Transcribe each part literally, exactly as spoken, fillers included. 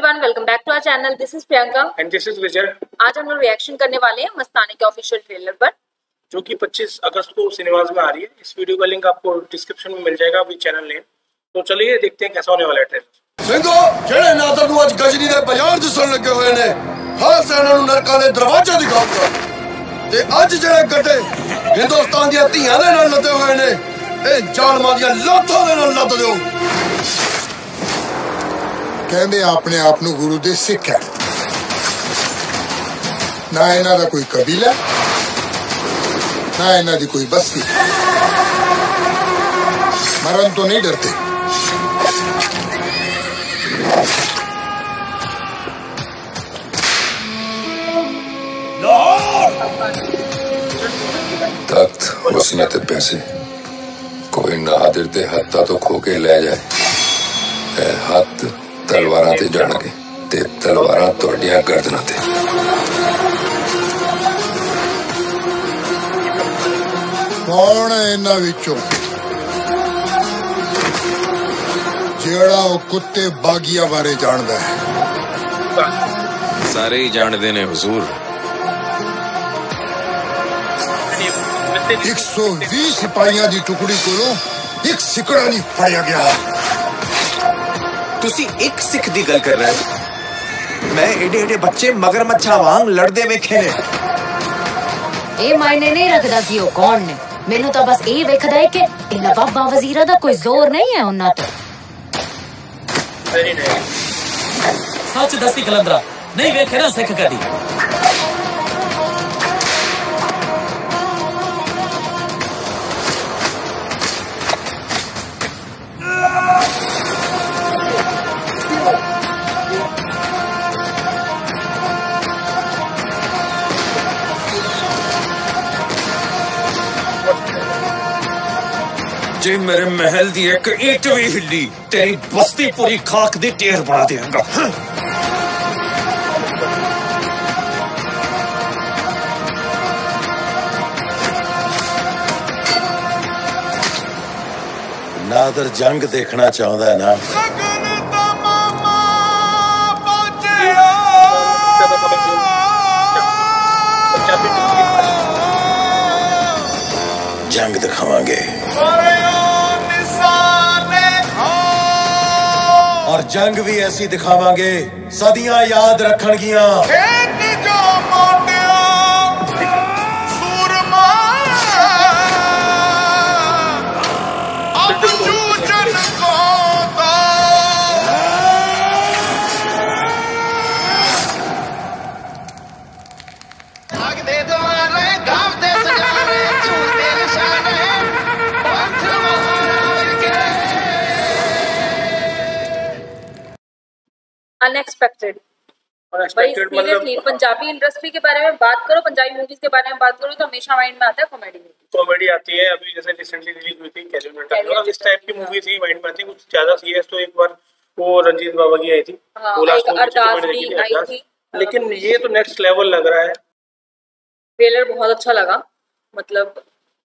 Everyone, welcome back to our channel. This is Priyanka and this is Vijay. आज हम लोग reaction करने वाले हैं मस्तानी के ऑफिशियल ट्रेलर पर, जो कि पच्चीस अगस्त को सिनेमाज में आ रही है। इस वीडियो का लिंक आपको डिस्क्रिप्शन में मिल जाएगा, अभी चैनल नेम। तो चलिए देखते हैं कैसा होने वाला है ट्रेलर। सिंघो जेड़े नाता नु आज गजनी दे बाजार दिसन लगे हुए ने, खालसा इन्हां नु नरकां दे दरवाजे दिखाऊंगा। ते आज जेड़े गड्डे हिंदुस्तान दी धीआं दे नाल लदे हुए ने, ए जालमां दी लाथां दे नाल लद दिओ। कहते अपने आप नू गुरु दे सिख है, ना इन्हां दा कोई कबीला ना इन्हां दी कोई बस्ती। मरण तो नहीं डरते। तख्त हुस्न ते पैसे कोई नादिर दे हत्था तो खो के ले जाए। ए हत्थ तलवारां ते जाणगे ते तलवारां तुहाडियां गर्दनां ते। कौन है इन्हां विचों जेड़ा ओ कुत्ते बागिया बारे जानदा है? सारे ही जानते ने हुजूर। एक सौ बीस सिपाहियां दी टुकड़ी कोलों एक सिकड़ा नहीं फड़िया गया। तुसी एक सिख दी गल कर रहे हो? मैं एडे एडे बच्चे मगरमच्छा वांग लड़दे वेखे ने। ए मायने नहीं रखदा कि ओ कौन ने, मेनू तो बस ए वेखदा है कि इन्हां बाबा वजीरा दा कोई जोर नहीं है उन्हां ते। सच दसी कलंदरा, नहीं वेखे ना सिख कदी। जे मेरे महल दी एक ईट भी हिली, तेरी बस्ती पूरी खाक दी ढेर बना देगा। नादर जंग देखना चाहता है ना? जंग दिखावांगे और जंग भी ऐसी दिखावांगे सदियां याद रखणगियां। अनएक्सपेक्टेड अनएक्सपेक्टेड मतलब पंजाबी इंडस्ट्री के बारे में बात करो, पंजाबी मूवीज के बारे में बात करो तो हमेशा माइंड में आता है कॉमेडी मूवी। कॉमेडी आती है। अभी जैसे रिसेंटली रिलीज हुई थी कैजुअल मेंटल, मतलब इस टाइप की मूवी थी माइंड में आती है। कुछ ज्यादा सीरियस तो एक बार वो रंजीत बाबा की आई थी, हाँ, वो लास्ट में अरदास भी आई थी। लेकिन ये तो नेक्स्ट लेवल लग रहा है। ट्रेलर बहुत अच्छा लगा, मतलब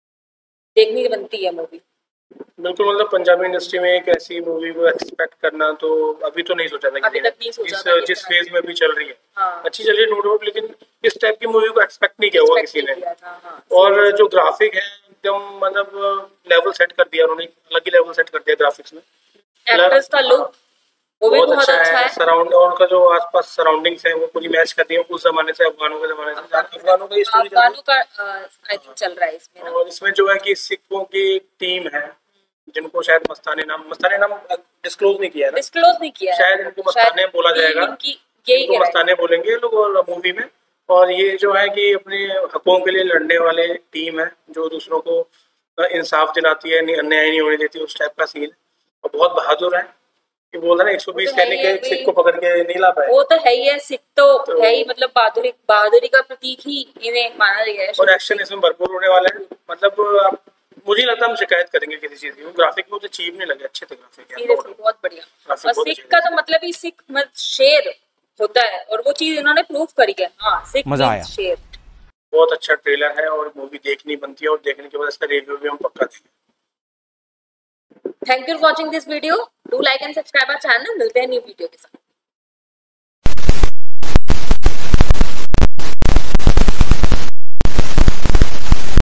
देखनी बनती है मूवी। बिल्कुल, मतलब पंजाबी इंडस्ट्री में एक ऐसी मूवी को एक्सपेक्ट करना तो अभी तो नहीं सोचा था अभी तक नहीं सोचा इस था जिस फेज में भी चल रही है। हाँ। अच्छी चल रही है नो डाउट, लेकिन इस टाइप की मूवी को एक्सपेक्ट नहीं किया हुआ किसी ने। हाँ, और जो ग्राफिक है एकदम मतलब लेवल सेट कर दिया उन्होंने, अलग ही लेवल सेट कर दिया ग्राफिक्स में। एक्टर्स का लुक वो भी बहुत अच्छा है। सराउंड और उनका जो आसपास सराउंडिंग्स है वो पूरी मैच करती है उस जमाने से, अफगानों के जमाने से। अफगानों का स्टोरी अफगानों का आई थिंक चल रहा है इसमें। और इसमें जो है कि सिखों की टीम है जिनको शायद मस्तानी नाम मस्तानी नाम डिस्क्लोज नहीं किया है, डिस्क्लोज नहीं किया है। शायद इनको मस्ताने बोला जाएगा, इनको मस्ताने बोलेंगे लोग और मूवी में। और ये जो है कि अपने हकों के लिए लड़ने वाले टीम है जो दूसरों को इंसाफ दिलाती है, अन्याय नहीं होने देती, उस टाइप का सीन। और बहुत बहादुर है कि बोल रहे हैं एक सौ बीस सैनिक एक सिख को पकड़ के नहीं ला पाए। वो तो है ही है, सिख तो, तो है ही, मतलब बहादुरी बहादुरी का प्रतीक ही इन्हें माना गया है। और एक्शन इसमें भरपूर होने वाला है। मतलब आप मुझे लगता है हम शिकायत करेंगे किसी चीज की। ग्राफिक मुझे चीप नहीं लगे, अच्छे थे ग्राफिक, बहुत बढ़िया। और सिख का तो मतलब ही सिख मत शेर होता है और वो चीज इन्होंने प्रूव करी है। हाँ, सिख मजा आया। शेर बहुत अच्छा ट्रेलर है और मूवी देखनी बनती है और देखने के बाद इसका रिव्यू भी हम पक्का देंगे। Thank you for watching this video. Do like and subscribe our channel. मिलते हैं न्यू वीडियो के साथ।